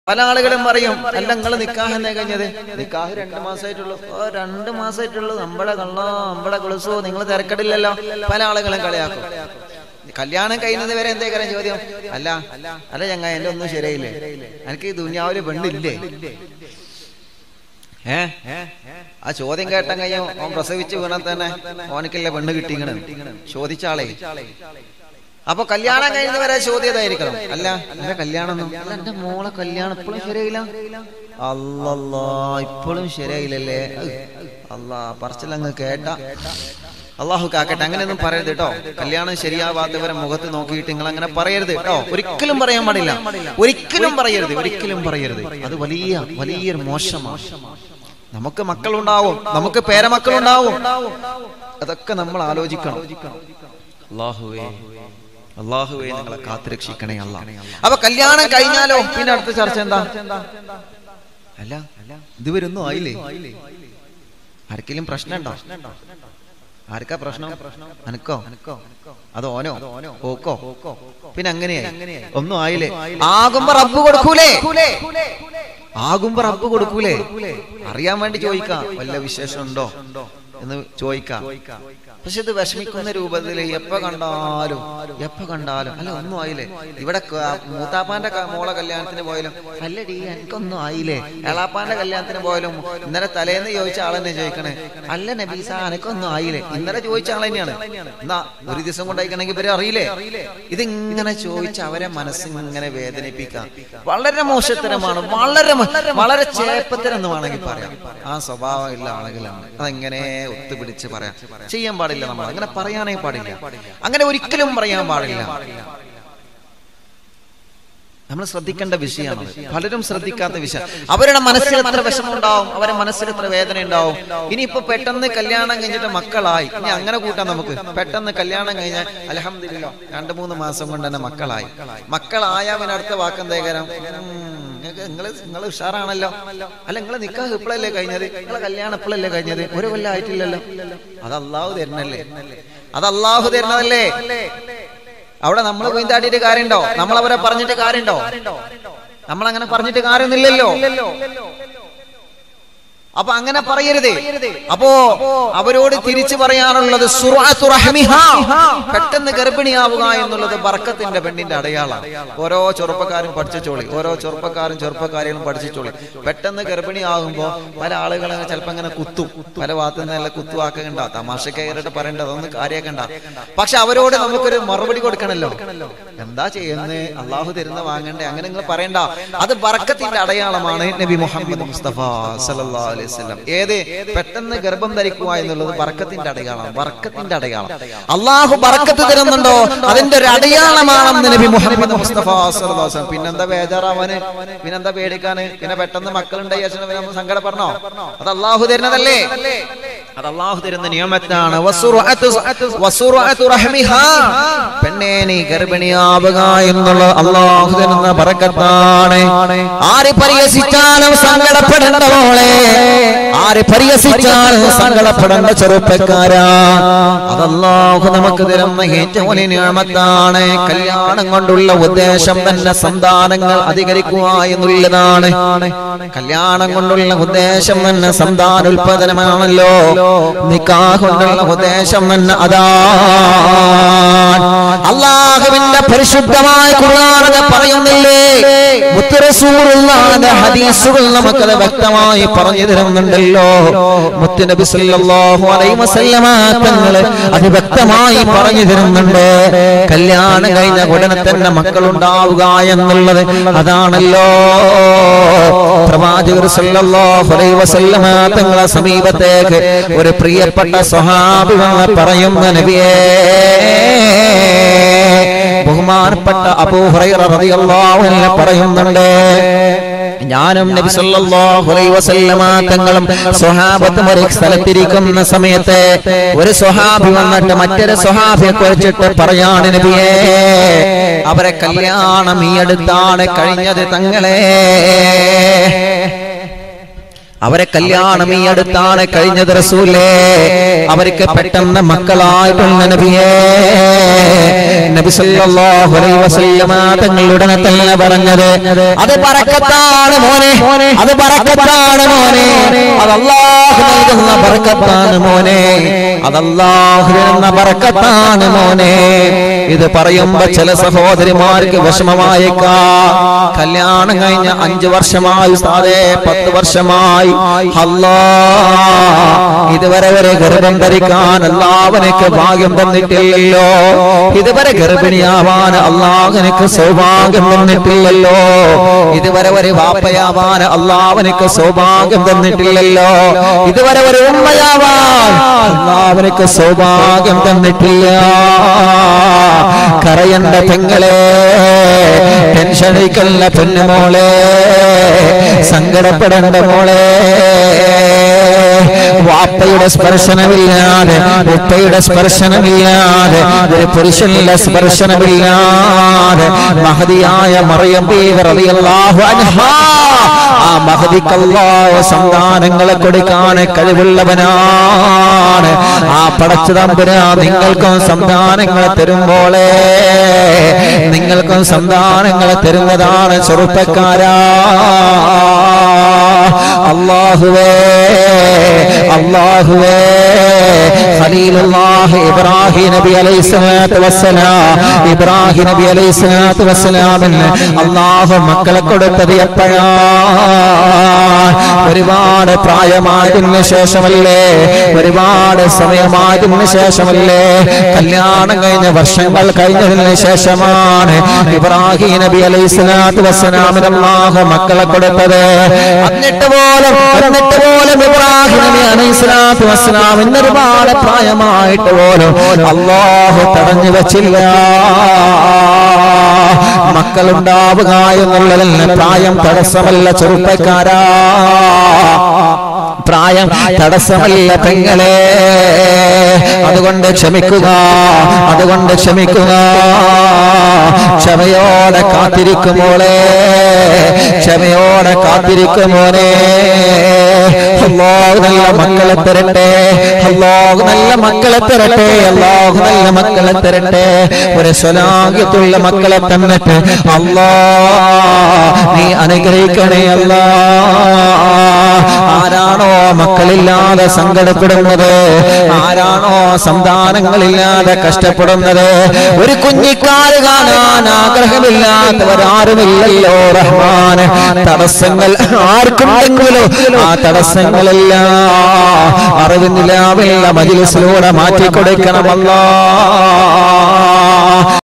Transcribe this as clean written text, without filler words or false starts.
പല ആളുകളും പറയും, അല്ല നിങ്ങൾ നിക്കാഹ് എന്നേ കഴിഞ്ഞത്? നിക്കാഹ് 2 മാസമായിട്ടുള്ളൂ. 2 മാസമായിട്ടുള്ളൂ, നമ്മളെ കള്ളോ നമ്മളെ കുളിസോ, നിങ്ങൾ തിരക്കടില്ലല്ലോ. പല ആളുകളും കളിയാക്കും. കല്യാണം കഴിയുന്നത് വരെ എന്തേ കാര്യം ചോദ്യം? അല്ല ചങ്ങ എന്റെ ഒന്നും ശരിയായില്ലേ, എനിക്ക് ഈ ദുനിയാവില് പെണ്ണില്ലേ? ആ ചോദ്യം കേട്ട കഴിയും ഓൻ പ്രസവിച്ച് വീണാൽ തന്നെ ഓനക്കല്ലേ പെണ്ണ് കിട്ടിങ്ങനെ ചോദിച്ചാളേ. അപ്പൊ കല്യാണം കഴിയുന്നവരെ ചോദ്യതായിരിക്കണം. അല്ല എന്റെ കല്യാണം എന്റെ മോളെ കല്യാണം ഇപ്പോഴും ശരിയായില്ല. അല്ലല്ലാ, ഇപ്പോഴും ശരിയായില്ലല്ലേ? അല്ലാ, പറച്ചിലങ്ങ് കേട്ട അള്ളാഹു കാക്കട്ടെ. അങ്ങനെയൊന്നും പറയരുത് കേട്ടോ. കല്യാണം ശരിയാവാത്തവരെ മുഖത്ത് നോക്കിയിട്ട് നിങ്ങൾ അങ്ങനെ പറയരുത് കേട്ടോ. ഒരിക്കലും പറയാൻ പാടില്ല, ഒരിക്കലും പറയരുത്. അത് വലിയൊരു മോശമാണ്. നമുക്ക് മക്കളുണ്ടാവും, നമുക്ക് പേരമക്കളുണ്ടാവും, അതൊക്കെ നമ്മൾ ആലോചിക്കണം. അല്ലാഹുവേ നിങ്ങളെ കാത്തുരക്ഷിക്കണേ അല്ലാഹ്. അപ്പൊ കല്യാണം കഴിഞ്ഞാലോ പിന്നെ അടുത്ത ചർച്ച എന്താ? അല്ല ഇതുവരൊന്നും ആയില്ലേ? ആർക്കെങ്കിലും പ്രശ്നമുണ്ടോ? ആർക്കാ പ്രശ്നം? അനക്കോ അതോ ഓനോ ഓക്കോ? പിന്നെ അങ്ങനെയായി ഒന്നും ആയില്ലേ? ആകുമ്പോ റബ്ബ് കൊടുക്കൂലേ? അറിയാൻ വേണ്ടി ചോദിക്കാം, വല്ല വിശേഷം ഉണ്ടോ എന്ന് ചോദിക്കാം. പക്ഷെ ഇത് വിഷമിക്കുന്ന രൂപത്തിൽ എപ്പോ കണ്ടാലും അല്ല ഒന്നും ആയില്ലേ? ഇവിടെ മൂത്താപ്പാന്റെ മോളെ കല്യാണത്തിന് പോയാലും അല്ലടി എനിക്കൊന്നും ആയില്ലേ? എളാപ്പാന്റെ കല്യാണത്തിന് പോയാലും ഇന്നലെ തലേന്ന് ചോദിച്ച ആളെന്നെ ചോദിക്കണേ, അല്ല നബീസ എനിക്കൊന്നും ആയില്ലേ? ഇന്നലെ ചോദിച്ച ആൾ തന്നെയാണ്. എന്നാ ഒരു ദിവസം കൊണ്ടായിക്കണമെങ്കിൽ ഇവരെ അറിയില്ലേ? ഇതിങ്ങനെ ചോദിച്ച് അവരെ മനസ്സിങ്ങനെ വേദനിപ്പിക്കാം വളരെ മോശത്തരമാണ്, വളരെ ചേപ്പത്തരം എന്ന് വേണമെങ്കിൽ പറയാം. ആ സ്വഭാവം ഉള്ള ആളുകളാണ്. അതെങ്ങനെ ഒത്തുപിടിച്ച് പറയാം. ചെയ്യാൻ പാടില്ല, നമ്മൾ അങ്ങനെ പറയാനേ പാടില്ല, അങ്ങനെ ഒരിക്കലും പറയാൻ പാടില്ല. നമ്മൾ ശ്രദ്ധിക്കേണ്ട വിഷയമാണ്. പലരും ശ്രദ്ധിക്കാത്ത വിഷയം. അവരുടെ മനസ്സിൽ എത്ര വിഷമം ഉണ്ടാവും, അവരുടെ മനസ്സിൽ എത്ര വേദന ഉണ്ടാവും. ഇനിയിപ്പോ പെട്ടെന്ന് കല്യാണം കഴിഞ്ഞിട്ട് മക്കളായി, ഇനി അങ്ങനെ കൂട്ടാം നമുക്ക്. പെട്ടെന്ന് കല്യാണം കഴിഞ്ഞാൽ അൽഹംദുലില്ലാ 2-3 മാസം കൊണ്ട് തന്നെ മക്കളായ പിന്നെ അടുത്ത വാക്കെന്തേകരം, നിങ്ങൾ ഉഷാറാണല്ലോ, അല്ല നിങ്ങൾ നിക്കാഹ് ഇപ്പോഴല്ലേ കഴിഞ്ഞത്, നിങ്ങളെ കല്യാണം ഇപ്പോഴല്ലേ കഴിഞ്ഞത്, 1 കൊല്ലം ആയിട്ടില്ലല്ലോ. അത് അള്ളാഹു തരുന്നതല്ലേ. അവിടെ നമ്മൾ കൊയ്താട്ടിട്ട് കാര്യമുണ്ടോ? നമ്മളവരെ പറഞ്ഞിട്ട് കാര്യമുണ്ടോ? നമ്മളങ്ങനെ പറഞ്ഞിട്ട് കാര്യമൊന്നുമില്ലല്ലോ. അപ്പൊ അങ്ങനെ പറയരുത്. അപ്പോ അവരോട് തിരിച്ചു പറയാനുള്ളത് പെട്ടെന്ന് ഗർഭിണിയാവുക എന്നുള്ളത് ബർക്കത്തിന്റെ പെണ്ണിന്റെ അടയാളാണ്. ഓരോ ചെറുപ്പക്കാരും ചെറുപ്പക്കാരികളും പഠിച്ചോളി. പെട്ടെന്ന് ഗർഭിണിയാകുമ്പോ പല ആളുകളും ചിലപ്പോ അങ്ങനെ കുത്തും, പല ഭാഗത്തു നിന്നല്ല കുത്തുവാക്കണ്ട, തമാശക്കായിട്ട് പറയേണ്ട, അതൊന്നും കാര്യാക്കണ്ട. പക്ഷെ അവരോട് നമുക്കൊരു മറുപടി കൊടുക്കണല്ലോ. എന്താ ചെയ്യുന്നത്, അള്ളാഹു തരുന്ന വാങ്ങണ്ടേ, അങ്ങനെ നിങ്ങൾ പറയണ്ട. അത് ബർക്കത്തിന്റെ അടയാളമാണ്. നബി മുഹമ്മദ് മുസ്തഫ സല്ലല്ലാഹു അലൈഹി വസല്ലം ഏത് പെട്ടെന്ന് ഗർഭം ധരിക്കുക എന്നുള്ളത് ബർക്കത്തിന്റെ അടയാളം. അള്ളാഹു ബർക്കത്ത് തരുന്നുണ്ടോ, അതിന്റെ ഒരു അടയാളമാണെന്ന് നബി മുഹമ്മദ് മുസ്തഫ സല്ലല്ലാഹു അലൈഹി വസല്ലം. പിന്നെന്താ ബേജാറാവാന്, പിന്നെന്താ പേടിക്കാന്? പിന്നെ പെട്ടെന്ന് മക്കളുണ്ടായി നമ്മൾ സങ്കടപ്പെടണോ? അത് അള്ളാഹു തരുന്നതല്ലേ, അത് അള്ളാഹു തരുന്ന നിയമത്താണ്. പെണ്ണേ നീ ഗർഭിണിയാവുക എന്നുള്ളത് അള്ളാഹു തരുന്ന ബർക്കത്താണ്. ആര് പരിഹസിച്ചാലും സങ്കടപ്പെടേണ്ട മോളെ, ആര് പരിഹസിച്ചാലും സങ്കടപ്പെടേണ്ട ചെറുപ്പക്കാരാ, അത് അള്ളാഹു നമുക്ക് തരുന്ന ഏറ്റവും വലിയ നിയമത്താണ്. കല്യാണം കൊണ്ടുള്ള ഉദ്ദേശം തന്നെ സന്താനങ്ങൾ അധികരിക്കുക എന്നുള്ളതാണ്. കല്യാണം കൊണ്ടുള്ള ഉദ്ദേശം തന്നെ സന്താനോൽപാദനമാണല്ലോ. നിക്കാഹ് കൊണ്ടുള്ള ഉദ്ദേശം തന്നെ അതാണ്. അല്ലാഹുവിന്റെ പരിശുദ്ധമായ ഖുർആൻ പറയുന്നില്ലേ, മുത്ത് റസൂലുള്ളാഹിന്റെ ഹദീസുകൾ നമുക്കത് വ്യക്തമായി പറഞ്ഞു തരുന്നുണ്ടല്ലോ. മുത്ത് നബി സല്ലല്ലാഹു അലൈഹി വസല്ലമ തങ്ങൾ അത് വ്യക്തമായി പറഞ്ഞു തരുന്നുണ്ട്. കല്യാണം കഴിഞ്ഞ ഉടനെ തന്നെ മക്കളുണ്ടാവുക എന്നുള്ളത് അതാണല്ലോ. പ്രവാചകർ സല്ലല്ലാഹു അലൈഹി വസല്ലമ തങ്ങളെ സമീപത്തേക്ക് ഒരു പ്രിയപ്പെട്ട സ്വഹാബി പറയുന്ന നബിയേ, ബഹുമാനപ്പെട്ട അബൂ ഹുറൈറ റളിയല്ലാഹു അൻഹു പറയുന്നുണ്ട്, ഞാനും നബി സല്ലല്ലാഹു അലൈഹി വസല്ലമ തങ്ങളും സ്വഹാബത്തും ഒരു സ്ഥലത്തിരിക്കുന്ന സമയത്ത് ഒരു സ്വഹാബി വന്നിട്ട് മറ്റൊരു സ്വഹാബിയെ കുറിച്ചിട്ട് പറയാണ്, നബിയേ അവരെ കല്യാണം ഈ അടുത്താണ് കഴിഞ്ഞത് തങ്ങളെ. അവരെ കല്യാണം ഈ അടുത്താണ് കഴിഞ്ഞത് റസൂലേ. അവർക്ക് പെട്ടെന്ന് മക്കളായിട്ടുള്ള നബിയേ, നബി സല്ലല്ലാഹു അലൈഹി വസല്ലമ തങ്ങളുടെ തന്നെ പറഞ്ഞത്, അത് ബറക്കത്താണ് മോനെ, അത് ബറക്കത്താണ് മോനെ, അത് അല്ലാഹു നൽകുന്ന ബറക്കത്താണ് മോനെ, അത് അല്ലാഹു നൽകുന്ന ബറക്കത്താണ് മോനെ. ഇത് പറയുമ്പോ ചില സഹോദരിമാർക്ക് വിഷമമായേക്കാം. കല്യാണം കഴിഞ്ഞ 5 വർഷമായി ഉസ്താദേ, 10 വർഷമായി, ഇതുവരെ വരെ ഗർഭം ധരിക്കാൻ അല്ലാഹുവിനക്ക് ഭാഗ്യം തന്നിട്ടില്ലല്ലോ, ഇതുവരെ ഗർഭിണിയാവാൻ അല്ലാഹുവിനക്ക് സൗഭാഗ്യം തന്നിട്ടില്ലല്ലോ, ഇതുവരെ ഒരു വാപ്പയാവാൻ അല്ലാഹുവിനക്ക് സൗഭാഗ്യം തന്നിട്ടില്ലല്ലോ, ഇതുവരെ ഒരു ഉമ്മയാവാൻ അല്ലാഹുവിനക്ക് സൗഭാഗ്യം തന്നിട്ടില്ല. കരയണ്ട പെങ്ങളെ, ടെൻഷൻ അടിക്കല്ല പൊന്നുമോളെ, സങ്കടപ്പെടേണ്ട മോളെ. വാപ്പയുടെ സ്പർശനമില്ലാതെ, ഉപ്പയുടെ സ്പർശനമില്ലാതെ, ഒരു പുരുഷന്റെ സ്പർശനമില്ലാതെ മഹദിയായ മറിയം ബീവി റളിയല്ലാഹു അൻഹാ, ആ മഹദിക്ക് അല്ലാഹു സന്താനങ്ങളെ കൊടുക്കാൻ കഴിവുള്ളവനാണ്. ആ പടച്ച തമ്പുരാൻ നിങ്ങൾക്കും സന്താനങ്ങളെ തരുമ്പോളെ, നിങ്ങൾക്കും സന്താനങ്ങളെ തരുന്നതാണ് ചെറുപ്പക്കാരാ. അല്ലാഹുവേ, അല്ലാഹുവേ, ഖലീലുല്ലാഹി ഇബ്രാഹിം നബി അലൈഹിസ്സലാത്തു വസ്സലാം, ഇബ്രാഹിം നബി അലൈഹിസ്സലാത്തു വസ്സലാമിന് അല്ലാഹു മക്കളെ കൊടുത്തത് എപ്പോഴാണ്? ഒരുപാട് പ്രായമായതിനു ശേഷമല്ലേ, ഒരുപാട് സമയമായതിനു ശേഷമല്ലേ, കല്യാണം കഴിഞ്ഞ വർഷങ്ങൾ കഴിഞ്ഞതിന് ശേഷമാണ് ഇബ്രാഹിം നബി അലൈഹിസ്സലാത്തു വസ്സലാമിന് അല്ലാഹു മക്കളെ കൊടുത്തത്. എന്നിട്ട് പോലും ഇബ്രാഹിം നബി അലൈഹിസ്സലാത്തു വസ്സലാമിന് ഒരുപാട് പ്രായമായിട്ട് പോലും അല്ലാഹു തടഞ്ഞു വെച്ചില്ല. മക്കളുണ്ടാവുക എന്നുള്ളതിന് പ്രായം തടസ്സമല്ല ചെറുപ്പക്കാരാ, പ്രായം തടസ്സമല്ല പെങ്ങളെ. അതുകൊണ്ട് ക്ഷമിക്കുക, അതുകൊണ്ട് ക്ഷമിക്കുക, ക്ഷമയോടെ കാത്തിരിക്കുമോളെ, ക്ഷമയോടെ കാത്തിരിക്കുമോനെ. അല്ലാഹു നല്ല മക്കളെ തരട്ടെ, അല്ലാഹു നല്ല മക്കളെ തരട്ടെ, അല്ലാഹു നല്ല മക്കളെ തരട്ടെ. ഒരു സ്വലാഹിയത്തുള്ള മക്കളെ തന്നിട്ട് അല്ലാഹ് നീ അനുഗ്രഹിക്കണേ അല്ലാഹ്. ആരാണോ മക്കളില്ലാതെ സങ്കടപ്പെടുന്നത്, ആരാണോ സന്താനങ്ങളില്ലാതെ കഷ്ടപ്പെടുന്നത്, ഒരു കുഞ്ഞിക്കാല് കാണാൻ ആഗ്രഹമില്ലാത്തവരാരുമില്ലല്ലോ റഹ്മാന്. തടസ്സങ്ങൾ ആർക്കുണ്ടെങ്കിലോ ആ തടസ്സങ്ങളെല്ലാം അറിവില്ലാവുള്ള മജ്‌ലിസിലൂടെ മാറ്റിക്കൊടുക്കണം അല്ലാഹ്.